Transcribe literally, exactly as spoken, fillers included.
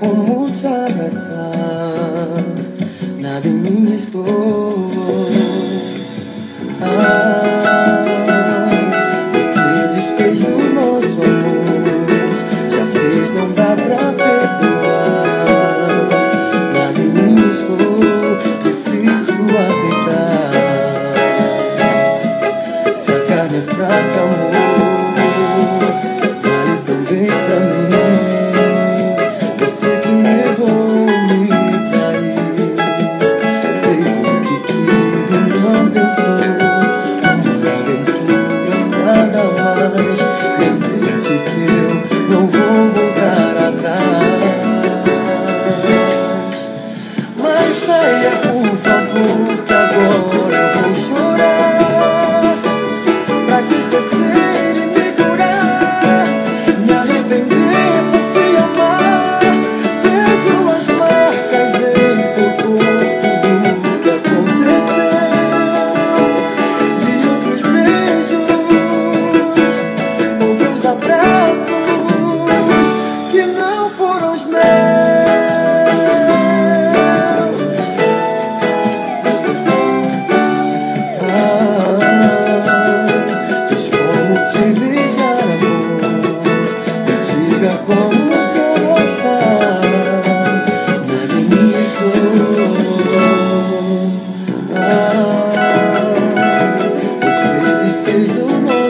como te abraçar, nada em mim estou. Ah, você desfez o nosso amor, já fez, não dá pra perdoar. Nada em mim estou, difícil aceitar. Se a carne é fraca, amor, vale também pra mim. Você que negou me trair, fez o que quis e não pensou. Uma aventura, nada mais. Nem tente que eu não vou voltar atrás. Mas saia, por favor, que agora eu vou chorar, pra te esquecer e me curar, me arrepender por te amar. Vejo as marcas em seu corpo do que aconteceu, de outros beijos, outros abraços que não foram os meus. Te beijar, amor, me diga como te abraçar, nada em mim estou. Ah, você desfez o nosso